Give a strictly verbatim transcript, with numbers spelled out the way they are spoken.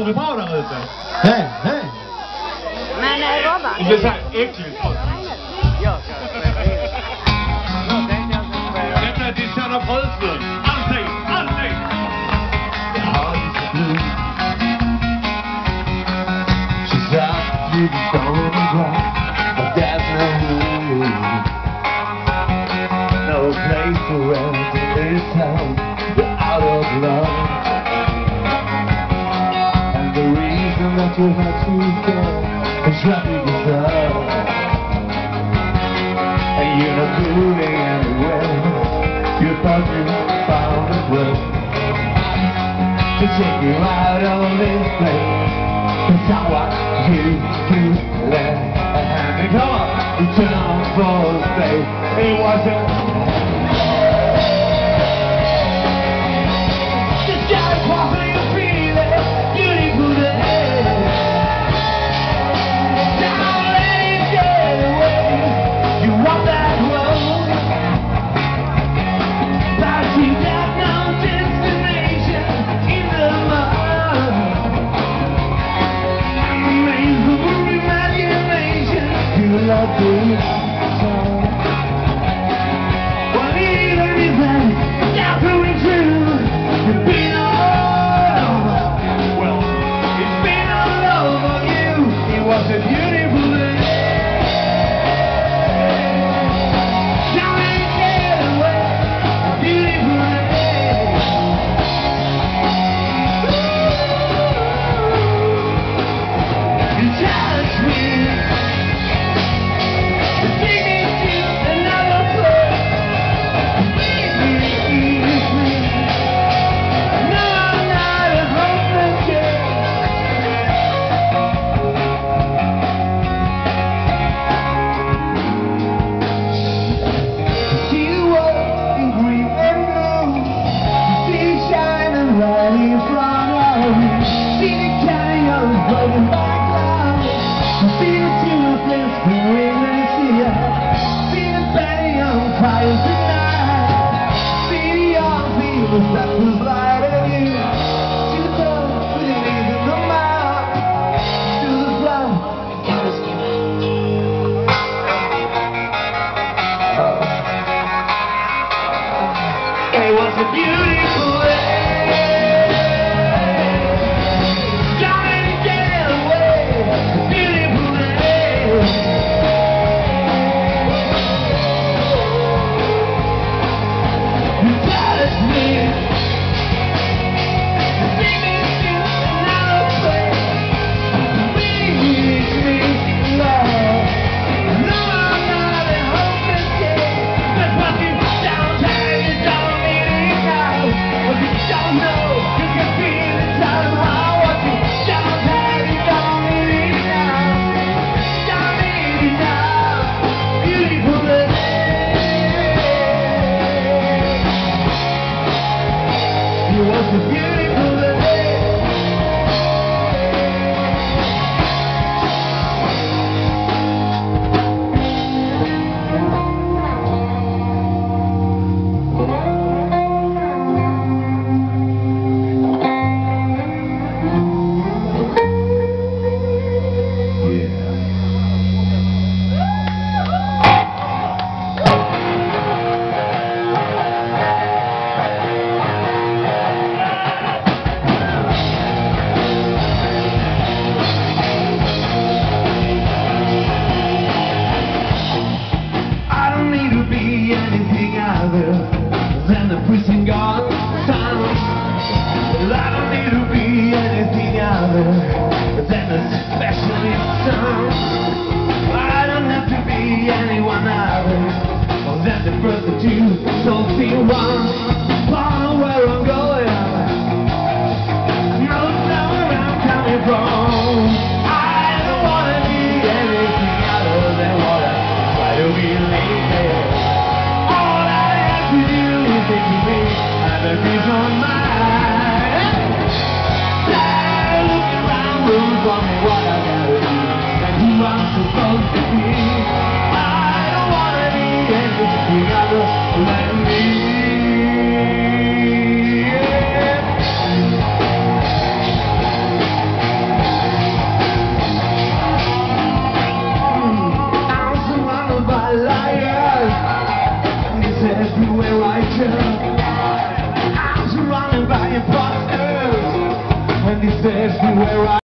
det bra där ute? Nej, nej. Men äh, Robban... Det blir så här äckligt. Detta är till Sanna Fröslund. Alltid, alltid. She's out to the stone ground, but there's no room, no place for us in this town. We're out of love, and the reason that you had to go is running yourself, and you're not moving anywhere. You thought you found a way to take you out of this place. Cause I want you to let a hand and come on, return for the space. It wasn't the sky possibly a feeling, beautiful day. Don't let it get away. You want that road, but you got no destination in the mud. Love you so. Well, even if that's not going true, you've been all over. Well, it's been all over you. It was a beautiful day. Trying to get away, a beautiful day. You touched me. That was lighting you to the feelings in the mouth, to the blood. It was a beautiful day. Trying to get away, a beautiful day. You touched me. everywhere I